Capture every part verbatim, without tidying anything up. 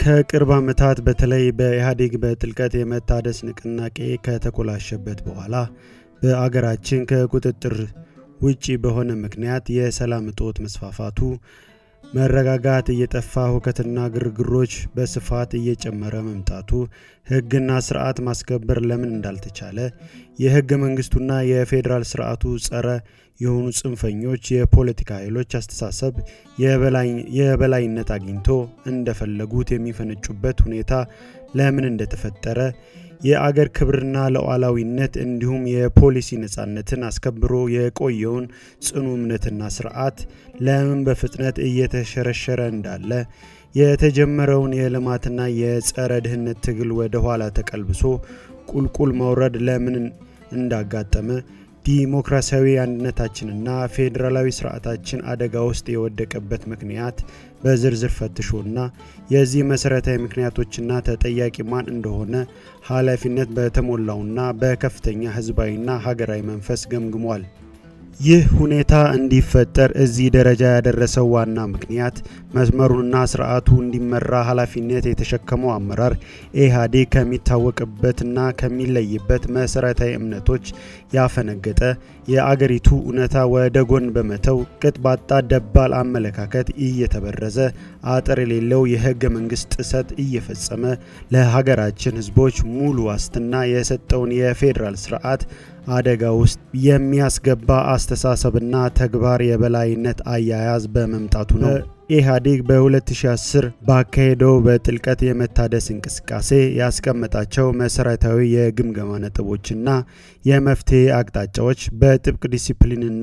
ከቅርብ ዓመታት በተለይ በኢህአዴግ በጥልቀት የመታደስ ንቅናቄ ከተኮላሸበት በኋላ በአገራችን ከቁጥጥር ውጪ በሆነ ምክንያት የሰላም እጦት መስፋፋቱ መረጋጋት እየጠፋ ሁከትና ግርግሮች በስፋት እየጨመረ መምጣቱ ህግና ስርዓት ማስከበር ለምን እንዳልተቻለ የህገ መንግስቱና የፌደራል ስርዓቱ ጸረ የሆኑ ጽንፈኞች የፖለቲካ ኃይሎች አስተሳሰብ የበላይ የበላይነት አግኝቶ እንደፈለጉት የሚፈነጩበት ሁኔታ ለምን እንደተፈጠረ የአገር ክብርና ለዋላዊነት እንዲሁም የፖሊሲ ነጻነትን አስከብሮ የቆየውን ጽኑ እምነትና ስርዓት ለምን በፍጥነት እየተሸረሸረ እንዳለ የተጀመረውን የልማትና የጸረ ድህነት ትግል ወደ ኋላ ተቀልብሶ ቁልቁል መውረድ ለምን እንዳጋጠመ ዲሞክራሲያዊ አንድነታችንና ፌደራላዊ ስርዓታችን አደጋ ውስጥ የወደቀበት ምክንያት በዝርዝር ፈትሾና የዚህ መሰረታዊ ምክንያቶችና ተጠያቂ ማን እንደሆነ ኃላፊነት በተሞላውና በከፍተኛ ህዝባዊና ሀገራዊ መንፈስ ገምግሟል። ይህ ሁኔታ እንዲፈጠር እዚህ ደረጃ ያደረሰው ዋና ምክንያት መስመሩና ስርዓቱ እንዲመራ ኃላፊነት የተሸከመው አመራር ኢህአዴግ ከሚታወቅበትና ከሚለይበት መሰረታዊ እምነቶች ያፈነገጠ የአገሪቱ ኡነታ ወደ ጎን በመተው ቅጥባጣ ደባል አመለካከት እየተበረዘ አጥር የሌለው የህገ መንግስት ጥሰት እየፈጸመ ለሀገራችን ህዝቦች ሙሉ ዋስትና የሰጠውን የፌደራል ስርዓት አደጋ ውስጥ የሚያስገባ አስተሳሰብና ተግባር የበላይነት አያያዝ በመምጣቱ ነው። ኢህአዴግ በ2010 ባካሄደው በጥልቀት የመታደስ እንቅስቃሴ ያስቀመጣቸው መሰረታዊ የግምገማ ነጥቦችና የመፍትሄ አቅጣጫዎች በጥብቅ ዲሲፕሊንና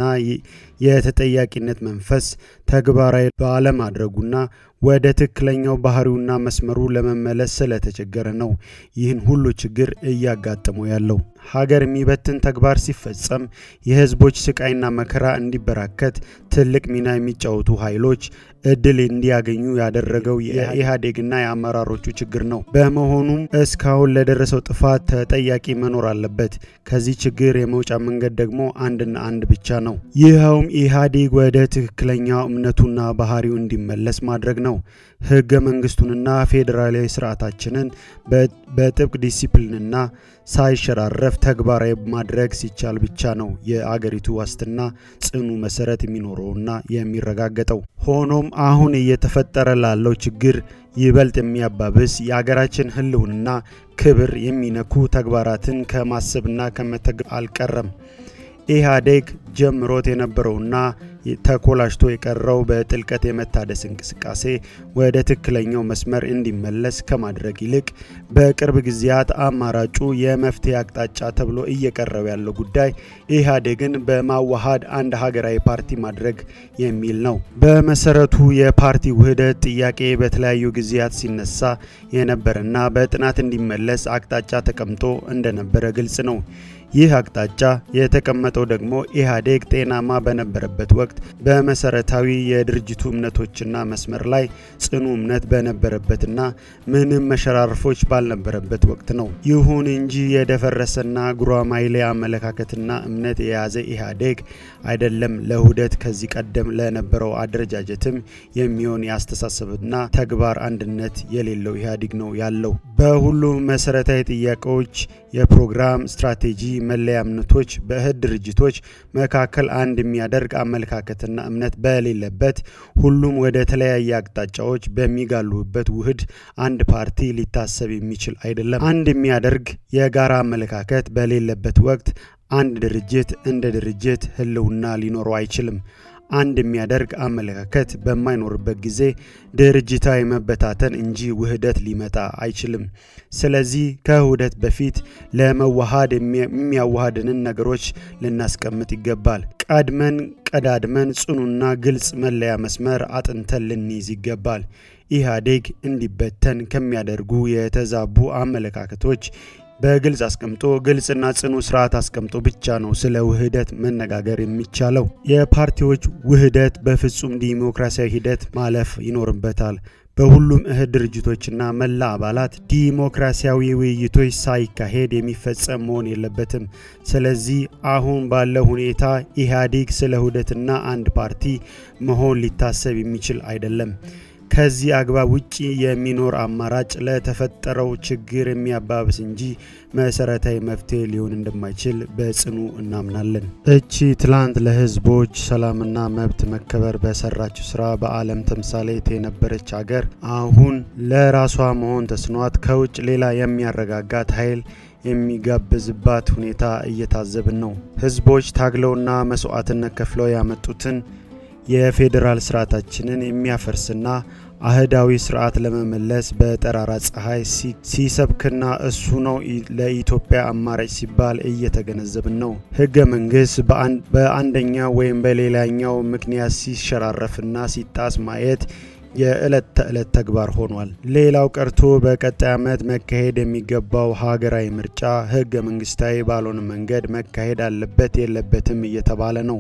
የተጠያቂነት መንፈስ ተግባራዊ ባለማድረጉና ወደ ትክክለኛው ባህሪውና መስመሩ ለመመለስ ስለተቸገረ ነው ይህን ሁሉ ችግር እያጋጠመው ያለው። ሀገር የሚበትን ተግባር ሲፈጸም የህዝቦች ስቃይና መከራ እንዲበራከት ትልቅ ሚና የሚጫወቱ ኃይሎች እድል እንዲያገኙ ያደረገው የኢህአዴግና የአመራሮቹ ችግር ነው። በመሆኑም እስካሁን ለደረሰው ጥፋት ተጠያቂ መኖር አለበት። ከዚህ ችግር የመውጫ መንገድ ደግሞ አንድና አንድ ብቻ ነው። ይኸውም ኢህአዴግ ወደ ትክክለኛው እምነቱና ባህሪው እንዲመለስ ማድረግ ነው። ህገ መንግስቱንና ፌደራላዊ ስርዓታችንን በጥብቅ ዲሲፕሊንና ሳይሸራረፍ ተግባራዊ ማድረግ ሲቻል ብቻ ነው የአገሪቱ ዋስትና ጽኑ መሰረት የሚኖረውና የሚረጋገጠው። ሆኖም አሁን እየተፈጠረ ላለው ችግር ይበልጥ የሚያባብስ የአገራችን ህልውና ክብር የሚነኩ ተግባራትን ከማሰብና ከመተግበር አልቀረም። ኢህአዴግ ጀምሮት የነበረውና ተኮላሽቶ የቀረው በጥልቀት የመታደስ እንቅስቃሴ ወደ ትክክለኛው መስመር እንዲመለስ ከማድረግ ይልቅ በቅርብ ጊዜያት አማራጩ የመፍትሄ አቅጣጫ ተብሎ እየቀረበ ያለው ጉዳይ ኢህአዴግን በማዋሃድ አንድ ሀገራዊ ፓርቲ ማድረግ የሚል ነው። በመሰረቱ የፓርቲ ውህደት ጥያቄ በተለያዩ ጊዜያት ሲነሳ የነበረና በጥናት እንዲመለስ አቅጣጫ ተቀምጦ እንደነበረ ግልጽ ነው። ይህ አቅጣጫ የተቀመጠው ደግሞ ኢህአዴግ ጤናማ በነበረበት ወቅት በመሰረታዊ የድርጅቱ እምነቶችና መስመር ላይ ጽኑ እምነት በነበረበትና ምንም መሸራረፎች ባልነበረበት ወቅት ነው። ይሁን እንጂ የደፈረሰና ጉራማይሌ አመለካከትና እምነት የያዘ ኢህአዴግ አይደለም ለውህደት ከዚህ ቀደም ለነበረው አደረጃጀትም የሚሆን ያስተሳሰብና ተግባር አንድነት የሌለው ኢህአዴግ ነው ያለው። በሁሉም መሰረታዊ ጥያቄዎች የፕሮግራም ስትራቴጂ መለያ እምነቶች በህድ ድርጅቶች መካከል አንድ የሚያደርግ አመለካከትና እምነት በሌለበት ሁሉም ወደ ተለያየ አቅጣጫዎች በሚጋሉበት ውህድ አንድ ፓርቲ ሊታሰብ የሚችል አይደለም። አንድ የሚያደርግ የጋራ አመለካከት በሌለበት ወቅት አንድ ድርጅት እንደ ድርጅት ህልውና ሊኖረው አይችልም። አንድ የሚያደርግ አመለካከት በማይኖርበት ጊዜ ድርጅታዊ መበታተን እንጂ ውህደት ሊመጣ አይችልም። ስለዚህ ከውህደት በፊት ለመዋሃድ የሚያዋሃድንን ነገሮች ልናስቀምጥ ይገባል። ቀድመን ቀዳድመን ጽኑና ግልጽ መለያ መስመር አጥንተን ልንይዝ ይገባል። ኢህአዴግ እንዲበተን ከሚያደርጉ የተዛቡ አመለካከቶች በግልጽ አስቀምጦ ግልጽና ጽኑ ስርዓት አስቀምጦ ብቻ ነው ስለ ውህደት መነጋገር የሚቻለው። የፓርቲዎች ውህደት በፍጹም ዲሞክራሲያዊ ሂደት ማለፍ ይኖርበታል። በሁሉም እህት ድርጅቶችና መላ አባላት ዲሞክራሲያዊ ውይይቶች ሳይካሄድ የሚፈጸም መሆን የለበትም። ስለዚህ አሁን ባለው ሁኔታ ኢህአዴግ ስለ ውህደትና አንድ ፓርቲ መሆን ሊታሰብ የሚችል አይደለም። ከዚህ አግባብ ውጪ የሚኖር አማራጭ ለተፈጠረው ችግር የሚያባብስ እንጂ መሰረታዊ መፍትሄ ሊሆን እንደማይችል በጽኑ እናምናለን። እቺ ትላንት ለህዝቦች ሰላምና መብት መከበር በሰራችው ስራ በአለም ተምሳሌት የነበረች ሀገር አሁን ለራሷ መሆን ተስኗት ከውጭ ሌላ የሚያረጋጋት ኃይል የሚጋብዝባት ሁኔታ እየታዘብን ነው። ህዝቦች ታግለውና መስዋዕትነት ከፍለው ያመጡትን የፌደራል ስርዓታችንን የሚያፈርስና አህዳዊ ስርዓት ለመመለስ በጠራራ ፀሐይ ሲሰብክና እሱ ነው ለኢትዮጵያ አማራጭ ሲባል እየተገነዘብን ነው። ህገ መንግስት በአንደኛው ወይም በሌላኛው ምክንያት ሲሸራረፍና ሲጣስ ማየት የዕለት ተዕለት ተግባር ሆኗል። ሌላው ቀርቶ በቀጣይ ዓመት መካሄድ የሚገባው ሀገራዊ ምርጫ ህገ መንግስታዊ ባልሆነ መንገድ መካሄድ አለበት የለበትም እየተባለ ነው።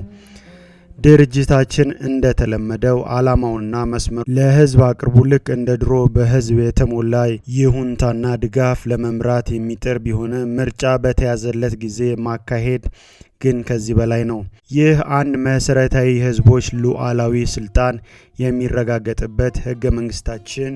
ድርጅታችን እንደተለመደው አላማውና መስመሩ ለህዝብ አቅርቡ ልክ እንደ ድሮ በህዝብ የተሞላ ይሁንታና ድጋፍ ለመምራት የሚጥር ቢሆን ምርጫ በተያዘለት ጊዜ ማካሄድ ግን ከዚህ በላይ ነው። ይህ አንድ መሰረታዊ ህዝቦች ሉዓላዊ ስልጣን የሚረጋገጥበት ህገ መንግስታችን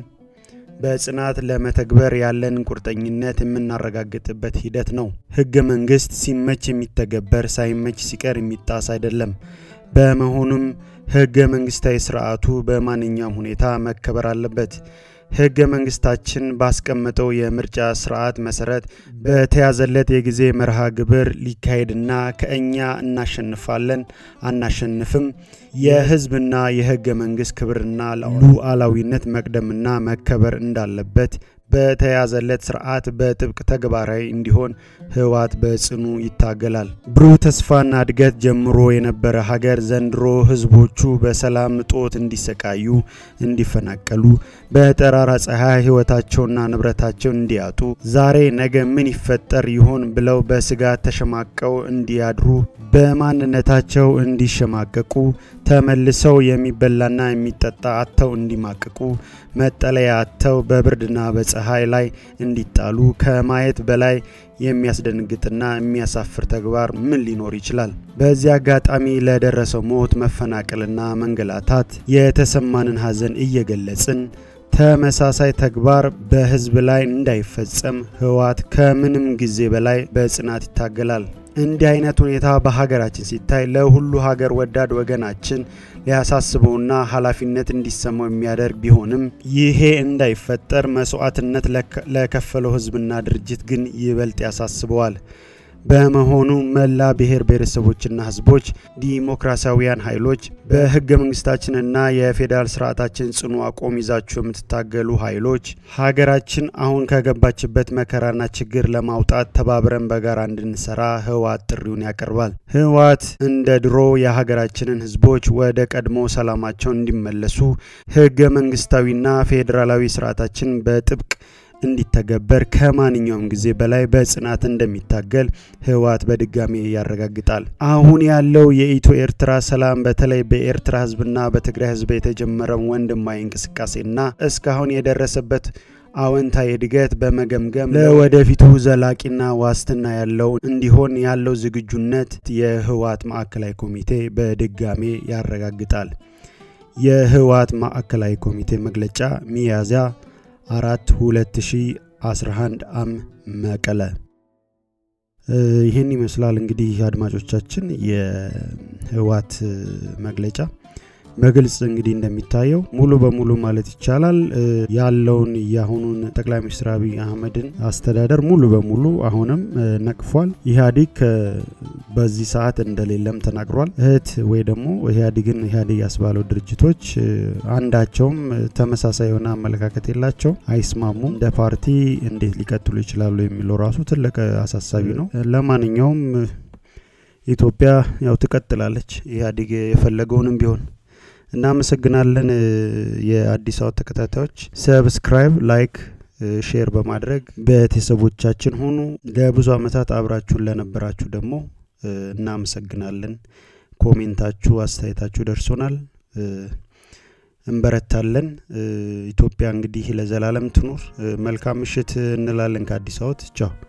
በጽናት ለመተግበር ያለን ቁርጠኝነት የምናረጋግጥበት ሂደት ነው። ህገ መንግስት ሲመች የሚተገበር ሳይመች ሲቀር የሚጣስ አይደለም። በመሆኑም ህገ መንግስታዊ ስርዓቱ በማንኛውም ሁኔታ መከበር አለበት። ህገ መንግስታችን ባስቀመጠው የምርጫ ስርዓት መሰረት በተያዘለት የጊዜ መርሃ ግብር ሊካሄድና ከኛ እናሸንፋለን አናሸንፍም የህዝብና የህገ መንግስት ክብርና ሉዓላዊነት መቅደምና መከበር እንዳለበት በተያዘለት ስርዓት በጥብቅ ተግባራዊ እንዲሆን ህወሓት በጽኑ ይታገላል። ብሩህ ተስፋና እድገት ጀምሮ የነበረ ሀገር ዘንድሮ ህዝቦቹ በሰላም ጦት እንዲሰቃዩ እንዲፈናቀሉ በጠራራ ፀሐይ ህይወታቸውና ንብረታቸው እንዲያጡ ዛሬ ነገ ምን ይፈጠር ይሆን ብለው በስጋት ተሸማቀው እንዲያድሩ በማንነታቸው እንዲሸማቀቁ ተመልሰው የሚበላና የሚጠጣ አጥተው እንዲማቀቁ መጠለያ አጥተው በብርድና በፀሐይ ላይ እንዲጣሉ ከማየት በላይ የሚያስደንግጥና የሚያሳፍር ተግባር ምን ሊኖር ይችላል? በዚህ አጋጣሚ ለደረሰው ሞት መፈናቀልና መንገላታት የተሰማንን ሀዘን እየገለጽን ተመሳሳይ ተግባር በህዝብ ላይ እንዳይፈጸም ህወሓት ከምንም ጊዜ በላይ በጽናት ይታገላል። እንዲህ አይነት ሁኔታ በሀገራችን ሲታይ ለሁሉ ሀገር ወዳድ ወገናችን ሊያሳስበውና ኃላፊነት እንዲሰማው የሚያደርግ ቢሆንም ይሄ እንዳይፈጠር መስዋዕትነት ለከፈለው ህዝብና ድርጅት ግን ይበልጥ ያሳስበዋል። በመሆኑ መላ ብሔር ብሔረሰቦችና ህዝቦች ዲሞክራሲያዊያን ኃይሎች በህገ መንግስታችንና የፌደራል ስርዓታችን ጽኑ አቋም ይዛችሁ የምትታገሉ ኃይሎች ሀገራችን አሁን ከገባችበት መከራና ችግር ለማውጣት ተባብረን በጋራ እንድንሰራ ህወሓት ጥሪውን ያቀርባል። ህወሓት እንደ ድሮ የሀገራችንን ህዝቦች ወደ ቀድሞ ሰላማቸው እንዲመለሱ ህገ መንግስታዊና ፌደራላዊ ስርዓታችን በጥብቅ እንዲተገበር ከማንኛውም ጊዜ በላይ በጽናት እንደሚታገል ህወሓት በድጋሚ ያረጋግጣል። አሁን ያለው የኢትዮ ኤርትራ ሰላም በተለይ በኤርትራ ህዝብና በትግራይ ህዝብ የተጀመረው ወንድማዊ እንቅስቃሴና እስካሁን የደረሰበት አወንታዊ እድገት በመገምገም ለወደፊቱ ዘላቂና ዋስትና ያለው እንዲሆን ያለው ዝግጁነት የህወሓት ማዕከላዊ ኮሚቴ በድጋሚ ያረጋግጣል። የህወሓት ማዕከላዊ ኮሚቴ መግለጫ ሚያዝያ አራት ሁለት ሺህ አስራ አንድ አም መቀለ። ይሄን ይመስላል እንግዲህ አድማጮቻችን የህወሓት መግለጫ በግልጽ እንግዲህ እንደሚታየው ሙሉ በሙሉ ማለት ይቻላል ያለውን ያሁኑን ጠቅላይ ሚኒስትር አብይ አህመድን አስተዳደር ሙሉ በሙሉ አሁንም ነቅፏል። ኢህአዴግ በዚህ ሰዓት እንደሌለም ተናግሯል። እህት ወይ ደግሞ ኢህአዴግን ኢህአዴግ ያስባለው ድርጅቶች አንዳቸውም ተመሳሳይ የሆነ አመለካከት የላቸው አይስማሙም። እንደ ፓርቲ እንዴት ሊቀጥሉ ይችላሉ የሚለው ራሱ ትልቅ አሳሳቢ ነው። ለማንኛውም ኢትዮጵያ ያው ትቀጥላለች ኢህአዴግ የፈለገውንም ቢሆን። እናመሰግናለን የአዲስ አበባ ተከታታዮች። ሰብስክራይብ ላይክ ሼር በማድረግ ቤተሰቦቻችን ሆኑ። ለብዙ አመታት አብራችሁን ለነበራችሁ ደግሞ እናመሰግናለን። ኮሜንታችሁ አስተያየታችሁ ደርሶናል። እንበረታለን። ኢትዮጵያ እንግዲህ ለዘላለም ትኑር። መልካም ምሽት እንላለን ከአዲስ አበባ። ቻው።